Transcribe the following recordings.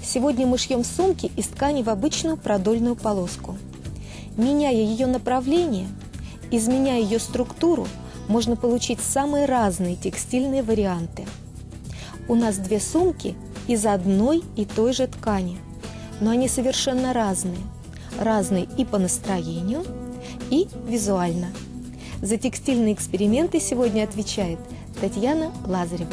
Сегодня мы шьем сумки из ткани в обычную продольную полоску. Меняя ее направление, изменяя ее структуру, можно получить самые разные текстильные варианты. У нас две сумки из одной и той же ткани, но они совершенно разные. Разные и по настроению, и визуально. За текстильные эксперименты сегодня отвечает Татьяна Лазарева.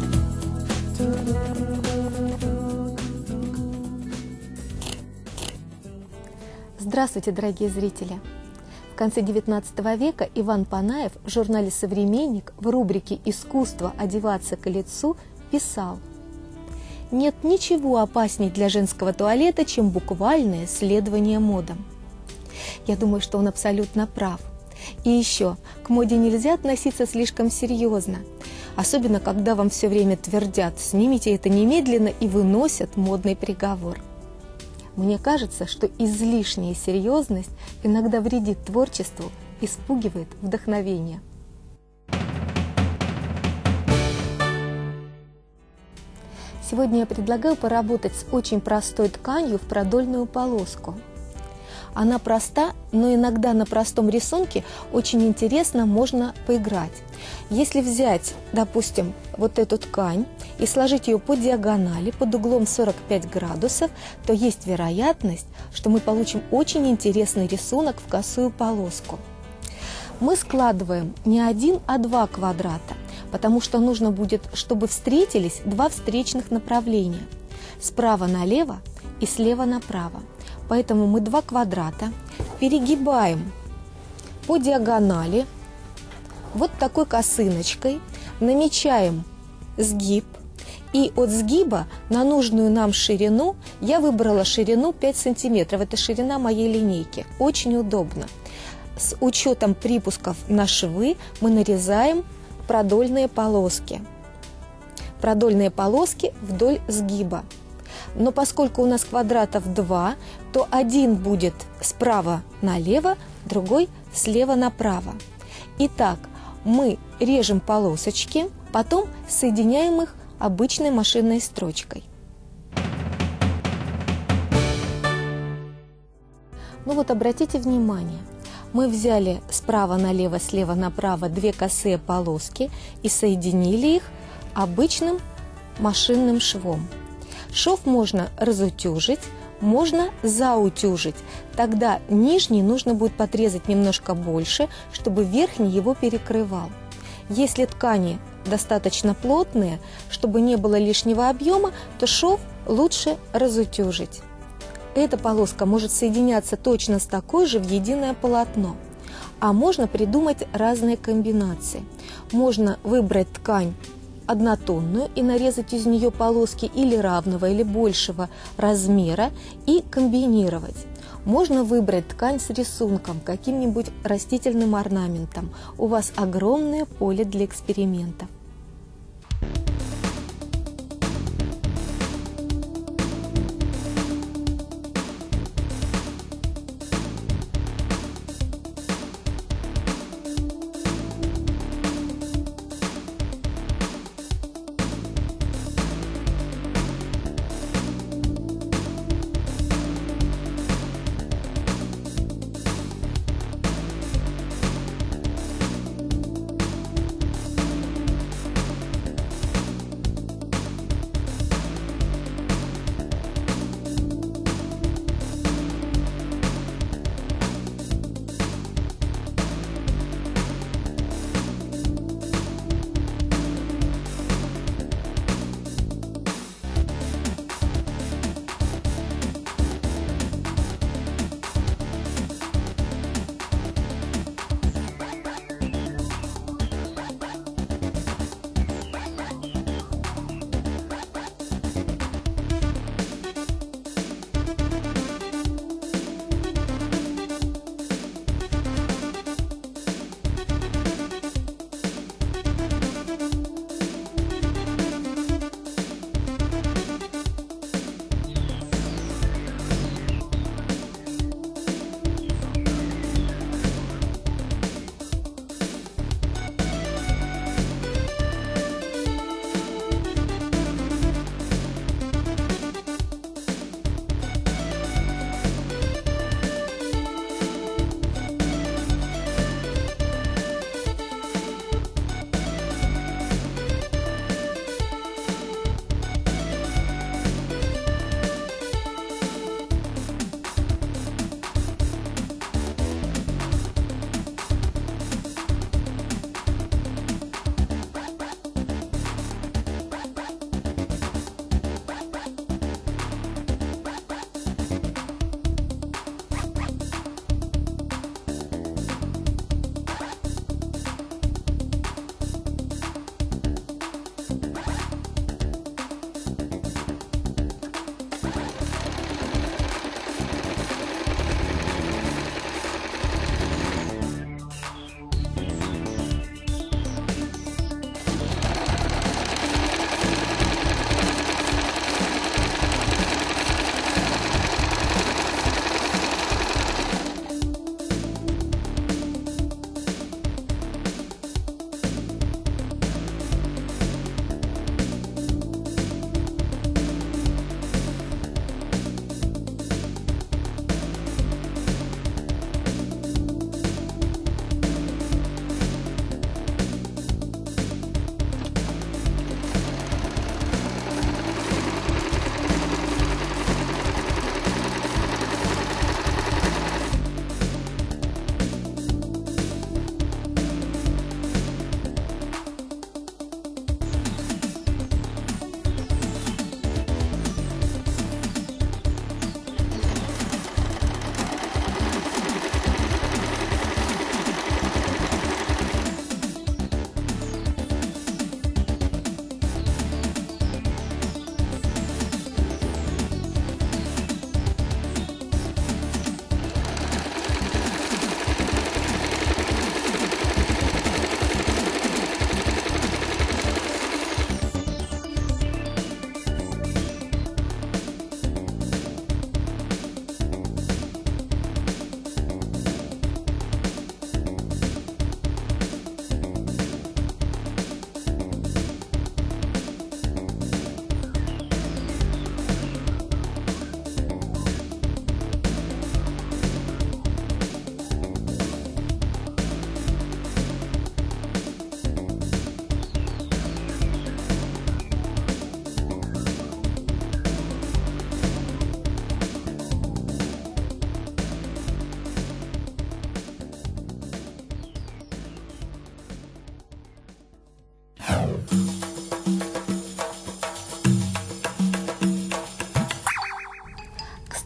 Здравствуйте, дорогие зрители! В конце XIX века Иван Панаев в журнале «Современник» в рубрике «Искусство одеваться к лицу» писал: «Нет ничего опасней для женского туалета, чем буквальное следование модам». Я думаю, что он абсолютно прав. И еще, к моде нельзя относиться слишком серьезно, особенно когда вам все время твердят: снимите это немедленно, и выносят модный приговор. Мне кажется, что излишняя серьезность иногда вредит творчеству и спугивает вдохновение. Сегодня я предлагаю поработать с очень простой тканью в продольную полоску. Она проста, но иногда на простом рисунке очень интересно можно поиграть. Если взять, допустим, вот эту ткань и сложить ее по диагонали под углом 45 градусов, то есть вероятность, что мы получим очень интересный рисунок в косую полоску. Мы складываем не один, а два квадрата, потому что нужно будет, чтобы встретились два встречных направления – справа налево и слева направо. Поэтому мы два квадрата перегибаем по диагонали вот такой косыночкой, намечаем сгиб, и от сгиба на нужную нам ширину я выбрала ширину 5 сантиметров. Это ширина моей линейки. Очень удобно. С учетом припусков на швы мы нарезаем продольные полоски. Продольные полоски вдоль сгиба. Но поскольку у нас квадратов 2, то один будет справа налево, другой слева направо. Итак, мы режем полосочки, потом соединяем их обычной машинной строчкой. Ну вот, обратите внимание, мы взяли справа налево, слева направо две косые полоски и соединили их обычным машинным швом. Шов можно разутюжить, можно заутюжить. Тогда нижний нужно будет подрезать немножко больше, чтобы верхний его перекрывал. Если ткани достаточно плотные, чтобы не было лишнего объема, то шов лучше разутюжить. Эта полоска может соединяться точно с такой же в единое полотно. А можно придумать разные комбинации. Можно выбрать ткань однотонную и нарезать из нее полоски или равного, или большего размера и комбинировать. Можно выбрать ткань с рисунком, каким-нибудь растительным орнаментом. У вас огромное поле для экспериментов.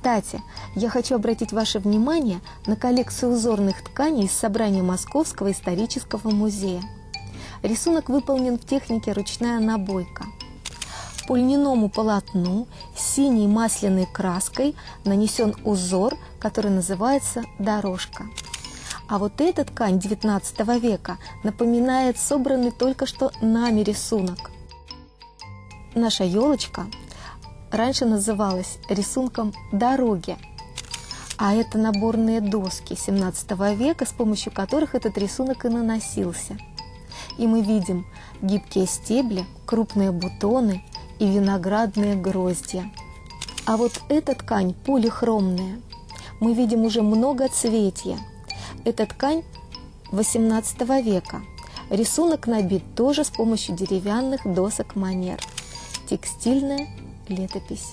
Кстати, я хочу обратить ваше внимание на коллекцию узорных тканей из собрания Московского исторического музея. Рисунок выполнен в технике ручная набойка. По льняному полотну синей масляной краской нанесен узор, который называется «дорожка». А вот эта ткань XIX века напоминает собранный только что нами рисунок. Наша елочка раньше называлась рисунком «дороги», а это наборные доски XVII века, с помощью которых этот рисунок и наносился. И мы видим гибкие стебли, крупные бутоны и виноградные гроздья. А вот эта ткань полихромная. Мы видим уже многоцветья. Эта ткань XVIII века. Рисунок набит тоже с помощью деревянных досок манер. Текстильная летопись.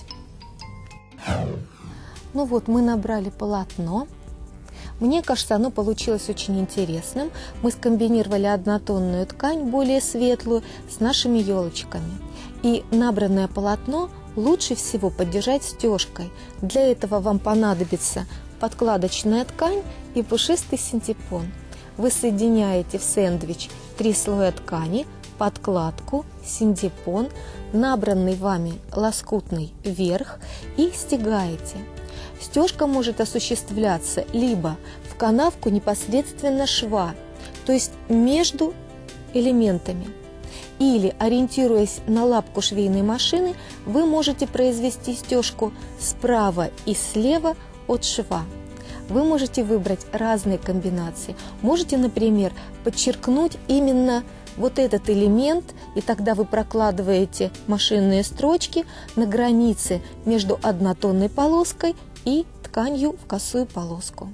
Ну вот, мы набрали полотно. Мне кажется, оно получилось очень интересным. Мы скомбинировали однотонную ткань, более светлую, с нашими елочками. И набранное полотно лучше всего поддержать стежкой. Для этого вам понадобится подкладочная ткань и пушистый синтепон. Вы соединяете в сэндвич 3 слоя ткани, подкладку, синтепон, набранный вами лоскутный верх и стягаете. Стежка может осуществляться либо в канавку непосредственно шва, то есть между элементами, или, ориентируясь на лапку швейной машины, вы можете произвести стежку справа и слева от шва. Вы можете выбрать разные комбинации. Можете, например, подчеркнуть именно вот этот элемент, и тогда вы прокладываете машинные строчки на границе между однотонной полоской и тканью в косую полоску.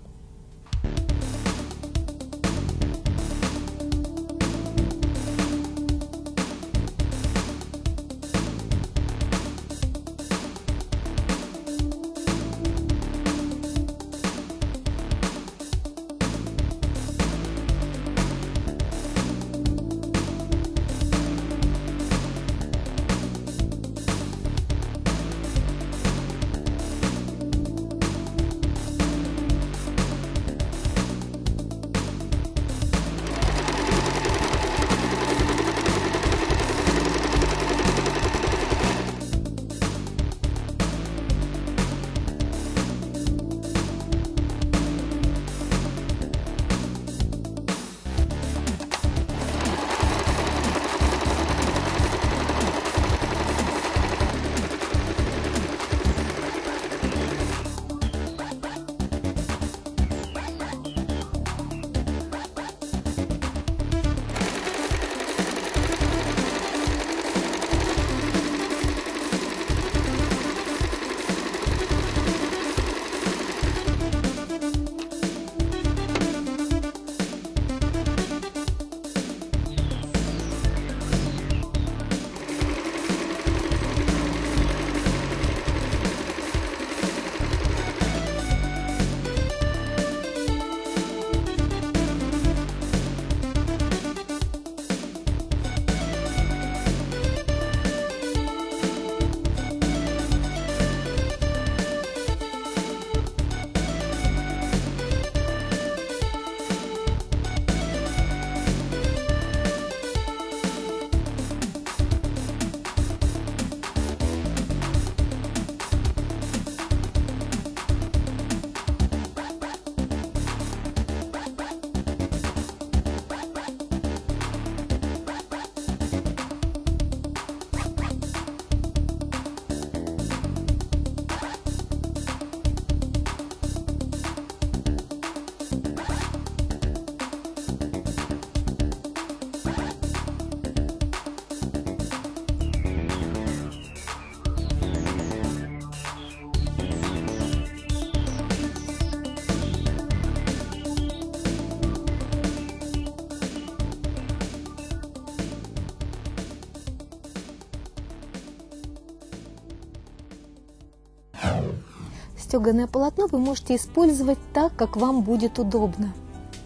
Стеганое полотно вы можете использовать так, как вам будет удобно.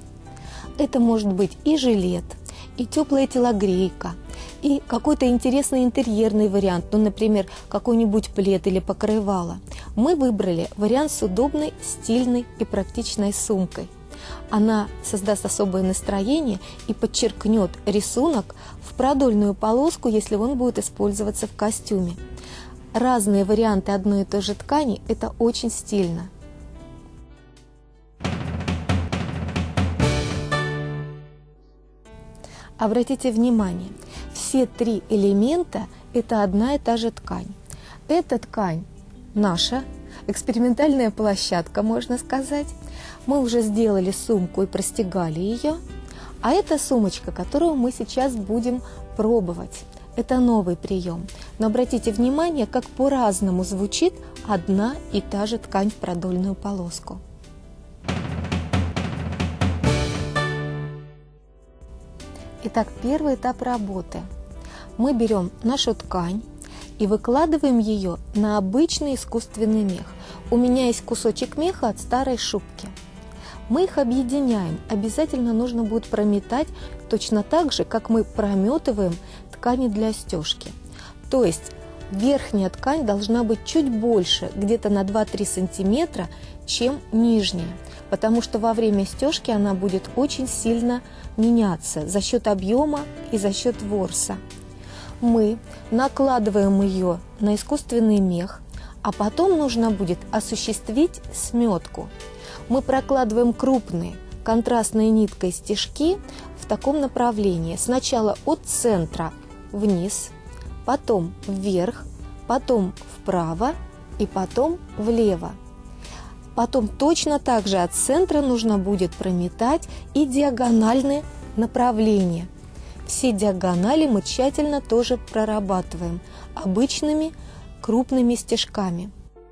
Это может быть и жилет, и теплая телогрейка, и какой-то интересный интерьерный вариант, ну, например, какой-нибудь плед или покрывало. Мы выбрали вариант с удобной, стильной и практичной сумкой. Она создаст особое настроение и подчеркнет рисунок в продольную полоску, если он будет использоваться в костюме. Разные варианты одной и той же ткани – это очень стильно. Обратите внимание, все три элемента – это одна и та же ткань. Эта ткань наша, экспериментальная площадка, можно сказать. Мы уже сделали сумку и простегали ее. А это сумочка, которую мы сейчас будем пробовать. Это новый прием. Но обратите внимание, как по-разному звучит одна и та же ткань в продольную полоску. Итак, первый этап работы. Мы берем нашу ткань и выкладываем ее на обычный искусственный мех. У меня есть кусочек меха от старой шубки. Мы их объединяем. Обязательно нужно будет прометать точно так же, как мы прометываем ткани для стежки. То есть верхняя ткань должна быть чуть больше, где-то на 2-3 сантиметра, чем нижняя, потому что во время стежки она будет очень сильно меняться за счет объема и за счет ворса. Мы накладываем ее на искусственный мех, а потом нужно будет осуществить сметку. Мы прокладываем крупные контрастной ниткой стежки в таком направлении. Сначала от центра вниз, потом вверх, потом вправо и потом влево. Потом точно так же от центра нужно будет прометать и диагональные направления. Все диагонали мы тщательно тоже прорабатываем обычными крупными стежками.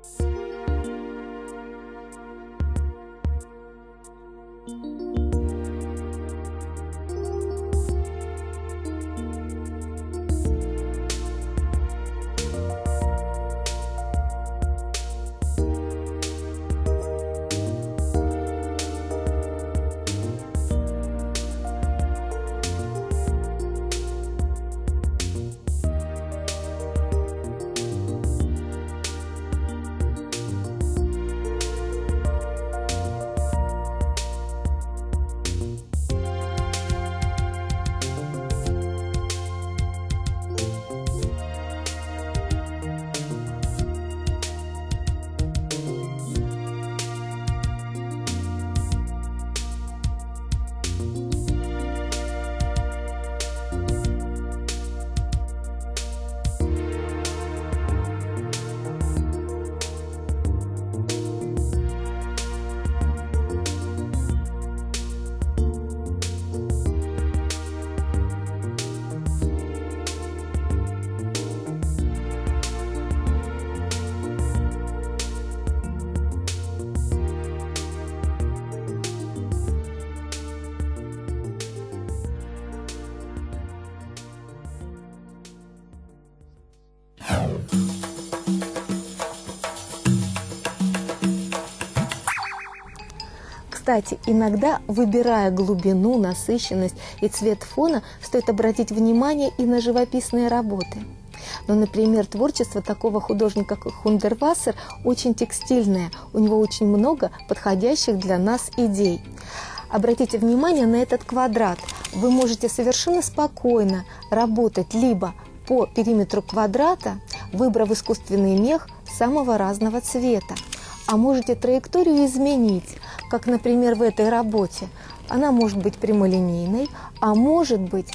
Кстати, иногда, выбирая глубину, насыщенность и цвет фона, стоит обратить внимание и на живописные работы. Ну, например, творчество такого художника, как Хундервассер, очень текстильное. У него очень много подходящих для нас идей. Обратите внимание на этот квадрат. Вы можете совершенно спокойно работать либо по периметру квадрата, выбрав искусственный мех самого разного цвета. А можете траекторию изменить, как, например, в этой работе. Она может быть прямолинейной, а может быть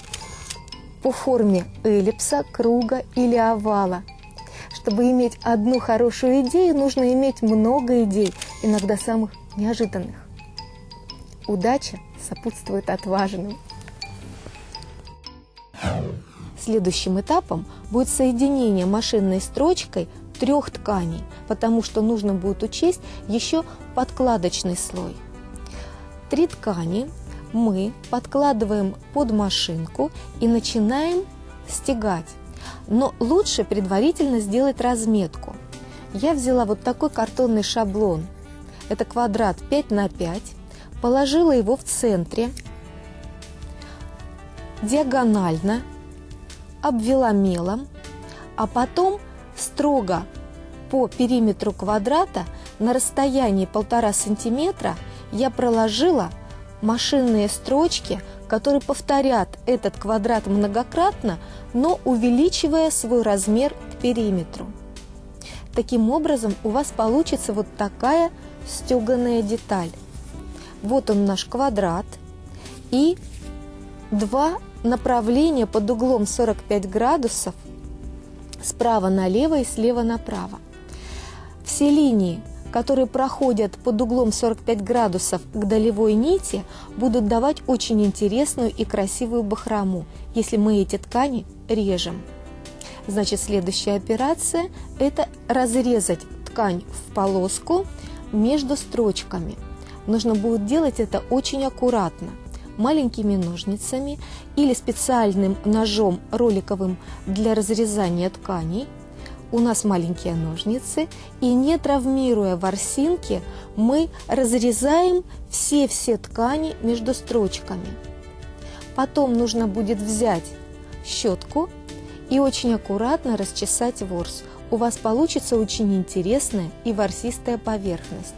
по форме эллипса, круга или овала. Чтобы иметь одну хорошую идею, нужно иметь много идей, иногда самых неожиданных. Удача сопутствует отважным. Следующим этапом будет соединение машинной строчкой 3 тканей, потому что нужно будет учесть еще подкладочный слой. 3 ткани мы подкладываем под машинку и начинаем стягать. Но лучше предварительно сделать разметку. Я взяла вот такой картонный шаблон. Это квадрат 5 на 5. Положила его в центре, диагонально, обвела мелом, а потом строго по периметру квадрата на расстоянии 1,5 сантиметра я проложила машинные строчки, которые повторят этот квадрат многократно, но увеличивая свой размер к периметру. Таким образом, у вас получится вот такая стеганая деталь. Вот он наш квадрат, и два направления под углом 45 градусов справа налево и слева направо. Все линии, которые проходят под углом 45 градусов к долевой нити, будут давать очень интересную и красивую бахрому, если мы эти ткани режем. Значит, следующая операция – это разрезать ткань в полоску между строчками. Нужно будет делать это очень аккуратно, маленькими ножницами или специальным ножом роликовым для разрезания тканей. У нас маленькие ножницы, и не травмируя ворсинки, мы разрезаем все ткани между строчками. Потом нужно будет взять щетку и очень аккуратно расчесать ворс. У вас получится очень интересная и ворсистая поверхность.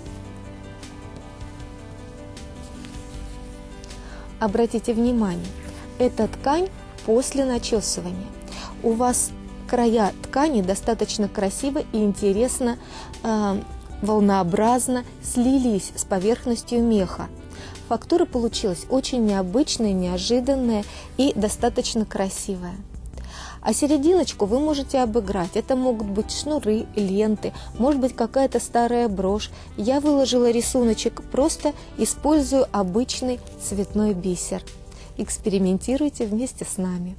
Обратите внимание, это ткань после начесывания. У вас края ткани достаточно красиво и интересно, волнообразно слились с поверхностью меха. Фактура получилась очень необычная, неожиданная и достаточно красивая. А серединочку вы можете обыграть. Это могут быть шнуры, ленты, может быть какая-то старая брошь. Я выложила рисуночек, просто использую обычный цветной бисер. Экспериментируйте вместе с нами.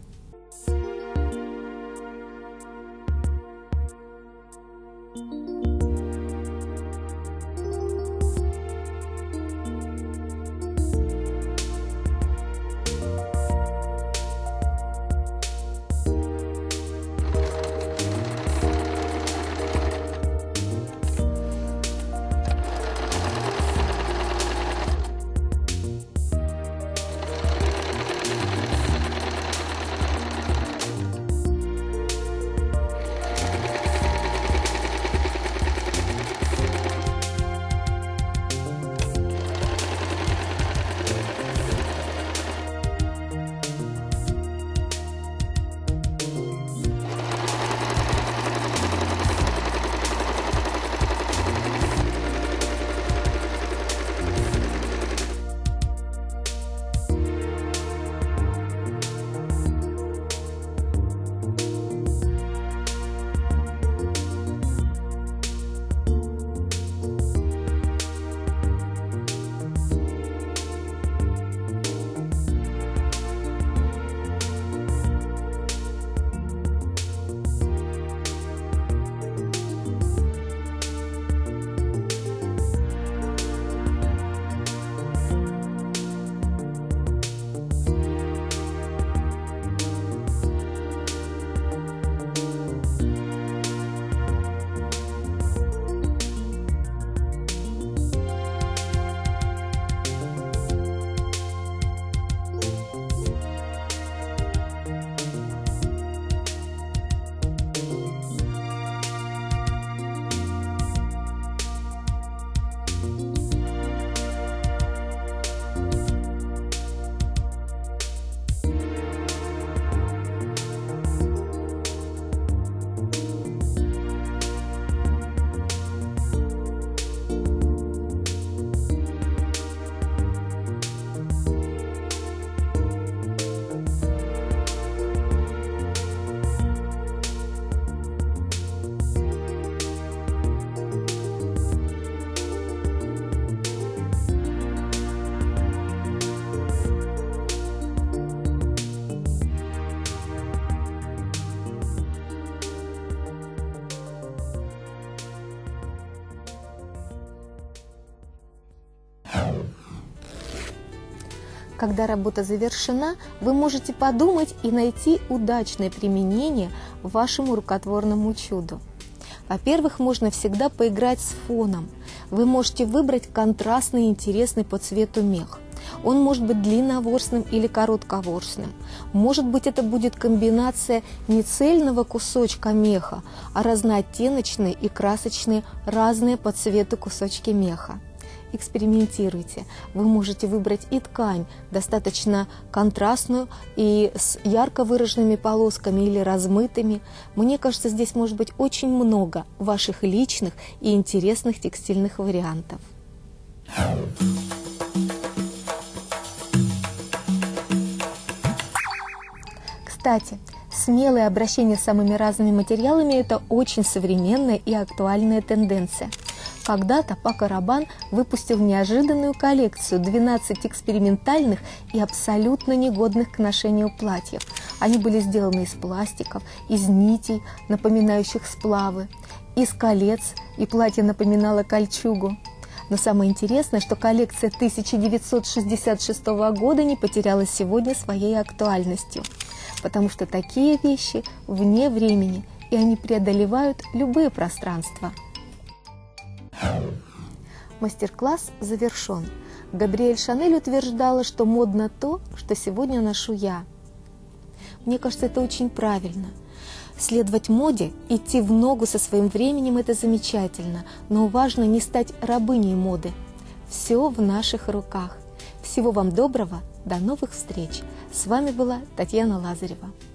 Когда работа завершена, вы можете подумать и найти удачное применение вашему рукотворному чуду. Во-первых, можно всегда поиграть с фоном. Вы можете выбрать контрастный и интересный по цвету мех. Он может быть длинноворсным или коротковорсным. Может быть, это будет комбинация не цельного кусочка меха, а разнооттеночные и красочные разные по цвету кусочки меха. Экспериментируйте. Вы можете выбрать и ткань достаточно контрастную и с ярко выраженными полосками или размытыми. Мне кажется, здесь может быть очень много ваших личных и интересных текстильных вариантов. Кстати, смелое обращение с самыми разными материалами – это очень современная и актуальная тенденция. Когда-то Пако Рабан выпустил неожиданную коллекцию 12 экспериментальных и абсолютно негодных к ношению платьев. Они были сделаны из пластиков, из нитей, напоминающих сплавы, из колец, и платье напоминало кольчугу. Но самое интересное, что коллекция 1966 года не потеряла сегодня своей актуальностью, потому что такие вещи вне времени, и они преодолевают любые пространства. Мастер-класс завершен. Габриэль Шанель утверждала, что модно то, что сегодня ношу я. Мне кажется, это очень правильно. Следовать моде, идти в ногу со своим временем – это замечательно, но важно не стать рабыней моды. Все в наших руках. Всего вам доброго, до новых встреч. С вами была Татьяна Лазарева.